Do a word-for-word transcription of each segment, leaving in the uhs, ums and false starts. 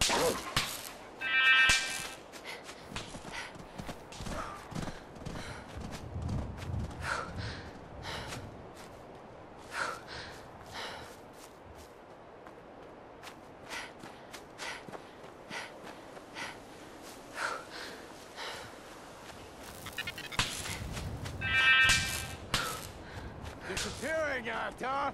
Disappearing out, huh?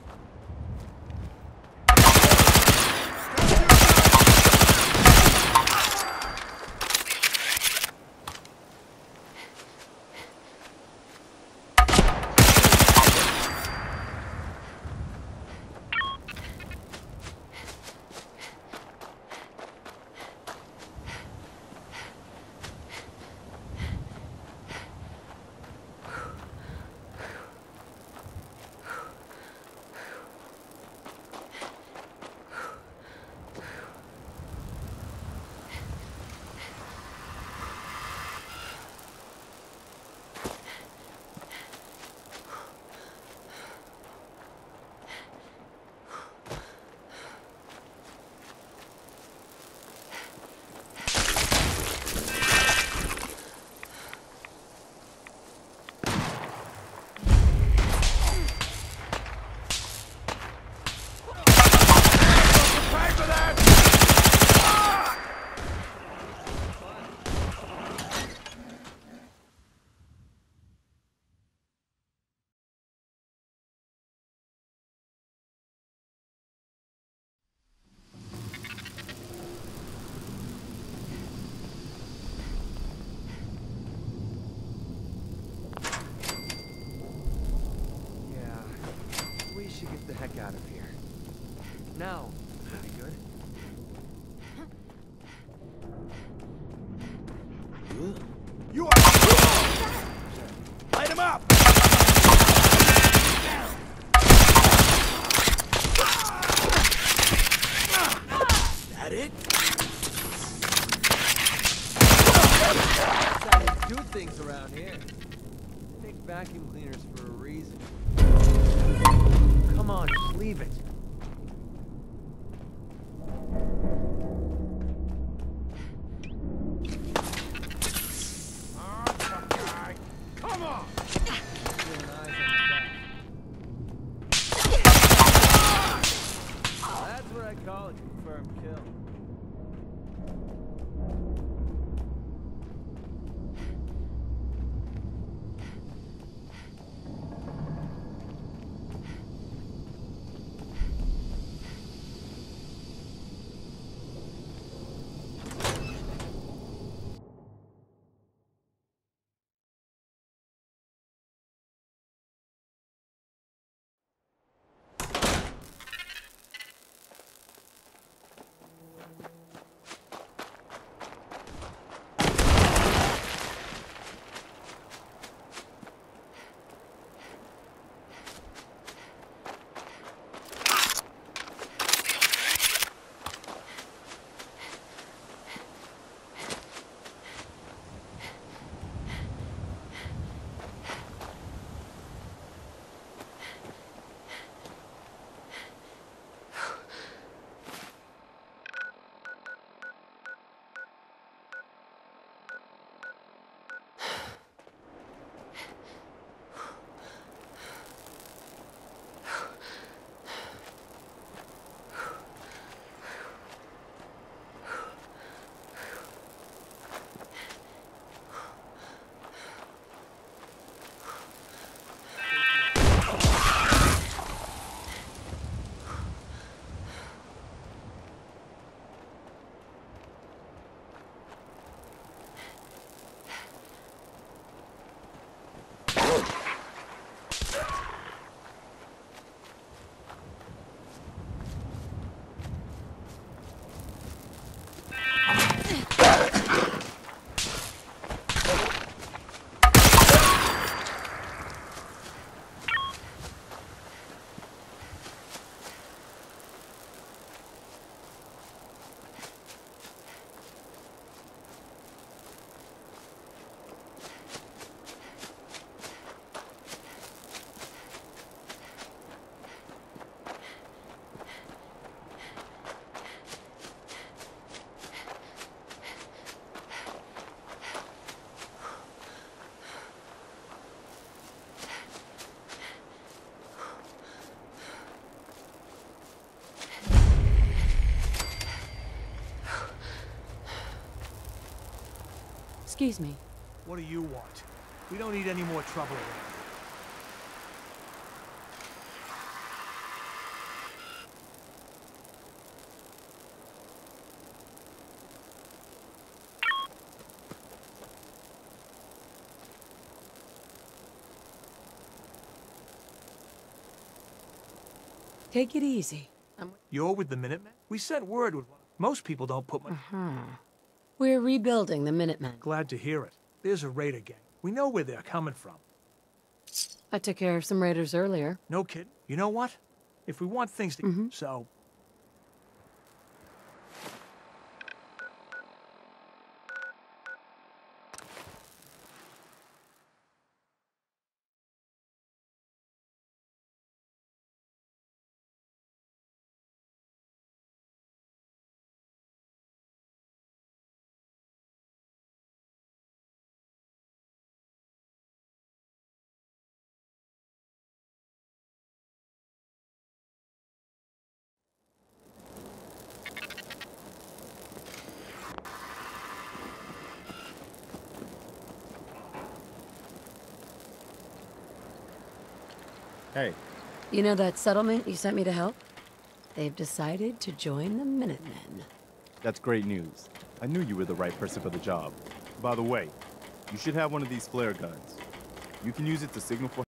Get the heck out of here. Now, pretty good. You are... Light him up! That it? That's how they do things around here. Make vacuum cleaners for a reason. Come on, leave it. Come on! That's what I call a confirmed kill. Excuse me. What do you want? We don't need any more trouble around. Take it easy. I'm... You're with the Minutemen? We sent word with one. Most people don't put my... Uh-huh. We're rebuilding the Minutemen. Glad to hear it. There's a raider gang. We know where they're coming from. I took care of some raiders earlier. No kidding. You know what? If we want things to... Mm-hmm. So... Hey. You know that settlement you sent me to help? They've decided to join the Minutemen. That's great news. I knew you were the right person for the job. By the way, you should have one of these flare guns. You can use it to signal for